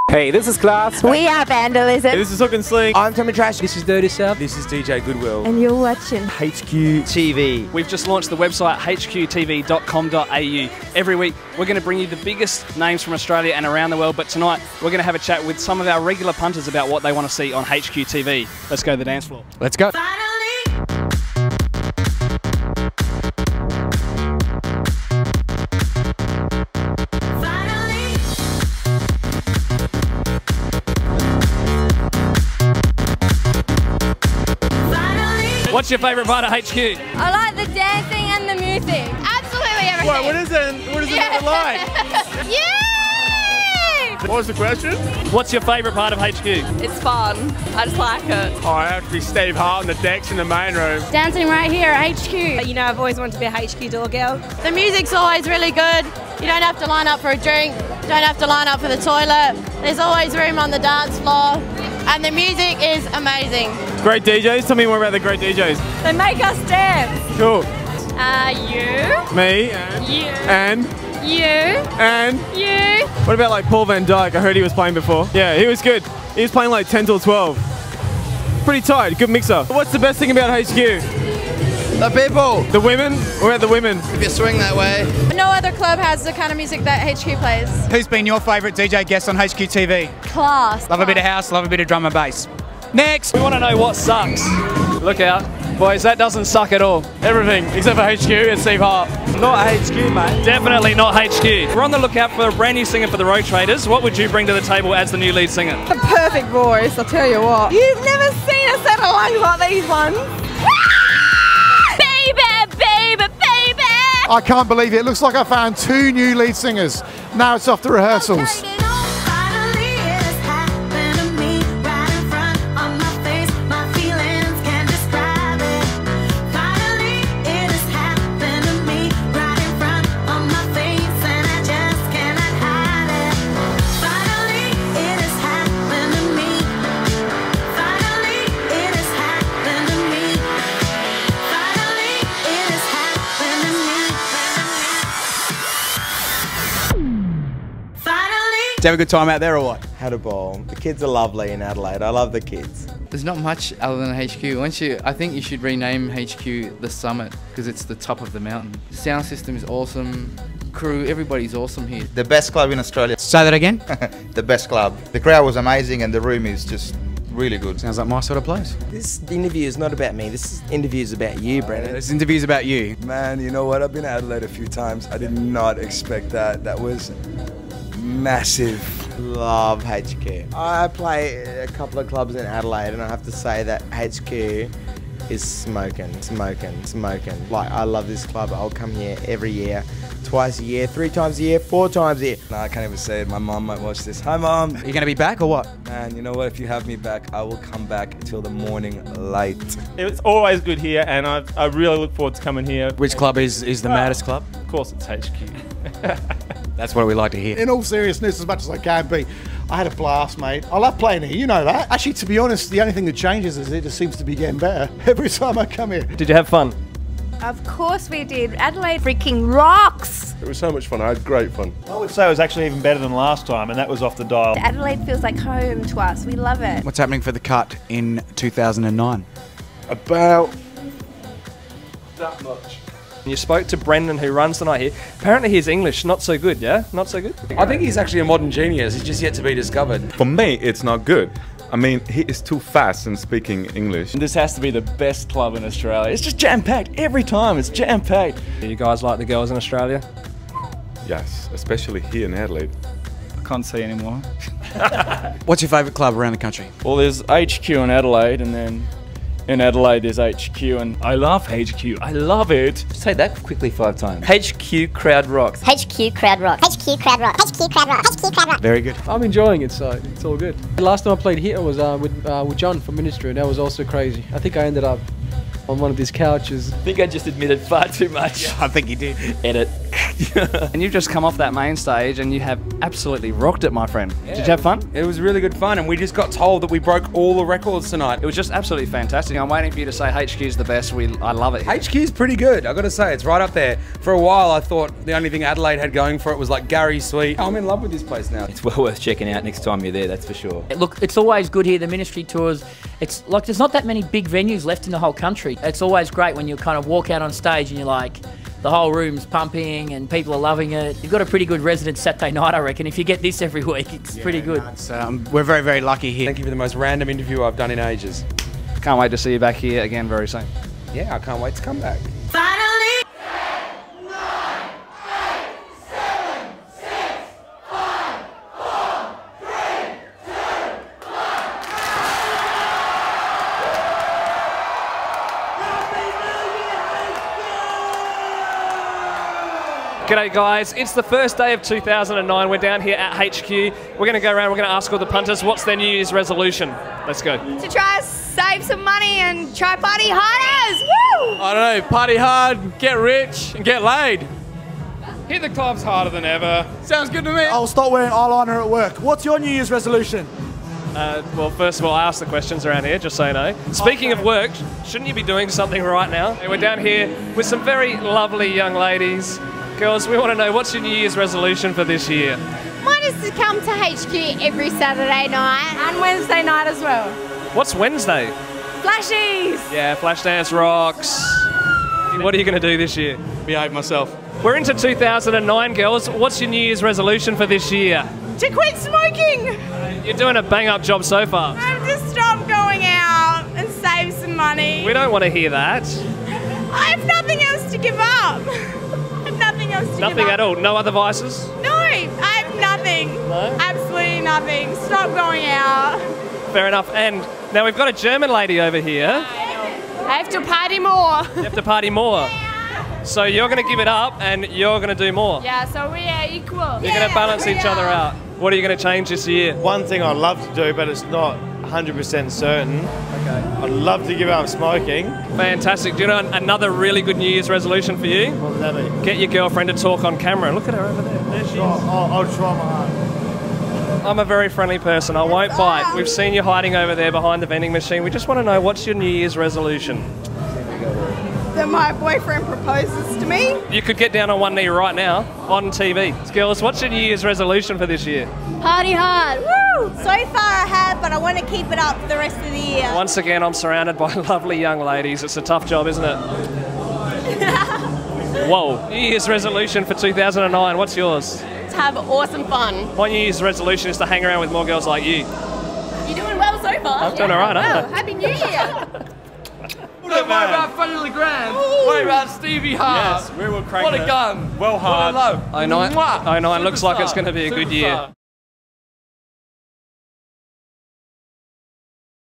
Hey, this is Klaas. We are Vandalism. Hey, this is Hook and Sling. I'm Tommy Trash. This is Dirty South. This is DJ Goodwill. And you're watching HQ TV. We've just launched the website hqtv.com.au. Every week we're going to bring you the biggest names from Australia and around the world, but tonight we're going to have a chat with some of our regular punters about what they want to see on HQ TV. Let's go to the dance floor. Let's go. What's your favourite part of HQ? I like the dancing and the music. Absolutely everything. What is it? What is it like? Yay! What was the question? What's your favourite part of HQ? It's fun. I just like it. Oh, I have to be Steve Hart on the decks in the main room. Dancing right here at HQ. You know, I've always wanted to be a HQ door girl. The music's always really good. You don't have to line up for a drink. You don't have to line up for the toilet. There's always room on the dance floor. And the music is amazing. Great DJs. Tell me more about the great DJs. They make us dance. Cool. You. Me and You. and You. and. You. What about like Paul Van Dyke? I heard he was playing before. Yeah, he was good. He was playing like 10 till 12. Pretty tight. Good mixer. What's the best thing about HQ? The people. The women? What about the women? If you swing that way. No other club has the kind of music that HQ plays. Who's been your favourite DJ guest on HQ TV? Class. Love a bit of house, love a bit of drum and bass. Next! We want to know what sucks. Look out. Boys, that doesn't suck at all. Everything except for HQ and Steve Hart. Not HQ, mate. Definitely not HQ. We're on the lookout for a brand new singer for the Road Traders. What would you bring to the table as the new lead singer? The perfect voice, I'll tell you what. You've never seen a set of lungs like these ones. I can't believe it. It looks like I found 2 new lead singers. Now it's off to rehearsals. Did you have a good time out there or what? Had a ball. The kids are lovely in Adelaide. I love the kids. There's not much other than HQ. I think you should rename HQ the Summit because it's the top of the mountain. The sound system is awesome. Crew, everybody's awesome here. The best club in Australia. Say that again? The best club. The crowd was amazing and the room is just really good. Sounds like my sort of place. This interview is not about me. This interview is about you, Brendan. This interview's about you. Man, you know what? I've been to Adelaide a few times. I did not expect that. That was massive. Love HQ. I play a couple of clubs in Adelaide and I have to say that HQ is smoking. Like, I love this club. I'll come here every year, twice a year, 3 times a year, 4 times a year. No, I can't even say it. My mom might watch this. Hi, Mom. Are you going to be back or what? Man, you know what? If you have me back, I will come back till the morning light. It's always good here and I really look forward to coming here. Which club is the maddest club? Of course it's HQ. That's what we like to hear. In all seriousness, as much as I can be, I had a blast, mate. I love playing here, you know that. Actually, to be honest, the only thing that changes is it just seems to be getting better every time I come here. Did you have fun? Of course we did. Adelaide freaking rocks. It was so much fun. I had great fun. I would say it was actually even better than last time, and that was off the dial. Adelaide feels like home to us. We love it. What's happening for the cut in 2009? About that much. You spoke to Brendan, who runs the night here. Apparently his English not so good, yeah? Not so good? I think he's actually a modern genius. He's just yet to be discovered. For me, it's not good. I mean, he is too fast in speaking English. This has to be the best club in Australia. It's just jam-packed every time. It's jam-packed. Do you guys like the girls in Australia? Yes, especially here in Adelaide. I can't see anymore. What's your favourite club around the country? Well, there's HQ in Adelaide, and then in Adelaide there's HQ, and I love HQ. I love it. Say that quickly 5 times. HQ crowd rocks. HQ crowd rock. HQ crowd rock. HQ crowd rock. HQ crowd rock. Very good. I'm enjoying it, so it's all good. The last time I played here was with John from Ministry, and that was also crazy. I think I ended up on one of his couches. I think I just admitted far too much. I think you did. Edit. And you've just come off that main stage and you have absolutely rocked it, my friend. Yeah. Did you have fun? It was really good fun, and we just got told that we broke all the records tonight. It was just absolutely fantastic. I'm waiting for you to say HQ's the best. I love it. HQ's pretty good, I gotta say, it's right up there. For a while I thought the only thing Adelaide had going for it was like Gary Sweet. I'm in love with this place now. It's well worth checking out next time you're there, that's for sure. Look, it's always good here, the ministry tours. It's like there's not that many big venues left in the whole country. It's always great when you kind of walk out on stage and you're like, the whole room's pumping and people are loving it. You've got a pretty good resident Saturday night, I reckon. If you get this every week, it's pretty good. We're very, very lucky here. Thank you for the most random interview I've done in ages. Can't wait to see you back here again very soon. Yeah, I can't wait to come back. Finally! G'day guys, it's the first day of 2009. We're down here at HQ. We're going to go around, we're going to ask all the punters what's their New Year's resolution. Let's go. To try to save some money and try party hard as. Woo! I don't know, party hard, get rich, and get laid. Hit the clubs harder than ever. Sounds good to me. I'll start wearing eyeliner at work. What's your New Year's resolution? Well, first of all, I ask the questions around here, just so you know. Speaking of work, shouldn't you be doing something right now? We're down here with some very lovely young ladies. Girls, we want to know, what's your New Year's resolution for this year? Mine is to come to HQ every Saturday night and Wednesday night as well. What's Wednesday? Flashies! Yeah, Flashdance rocks. What are you going to do this year? Behave myself. We're into 2009, girls. What's your New Year's resolution for this year? To quit smoking! You're doing a bang-up job so far. I'm to stop going out and save some money. We don't want to hear that. I have nothing else to give up. Nothing at all? No other vices? No, I have nothing. No? Absolutely nothing. Stop going out. Fair enough. And now we've got a German lady over here. I have to party more. You have to party more. So you're going to give it up and you're going to do more. Yeah, so we are equal. You're going to balance each other out. What are you going to change this year? One thing I'd love to do, but it's not 100% certain. Okay. I'd love to give up smoking. Fantastic. Do you know another really good New Year's resolution for you? What would that be? Get your girlfriend to talk on camera. Look at her over there. There she is. I'll try my hardest. I'm a very friendly person. I won't bite. We've seen you hiding over there behind the vending machine. We just want to know, what's your New Year's resolution? That my boyfriend proposes to me. You could get down on one knee right now on TV. Girls, what's your New Year's resolution for this year? Party hard. Woo! So far I have, but I want to keep it up for the rest of the year. Once again, I'm surrounded by lovely young ladies. It's a tough job, isn't it? Whoa. New Year's resolution for 2009. What's yours? To have awesome fun. My New Year's resolution is to hang around with more girls like you. You're doing well so far. I'm doing all right, aren't I? Happy New Year. Don't worry about Freddie LeGrand. Worry about Stevie Hart. Yes, we will crack What a gun. Well hard. What a low. 09 looks like it's going to be a good year.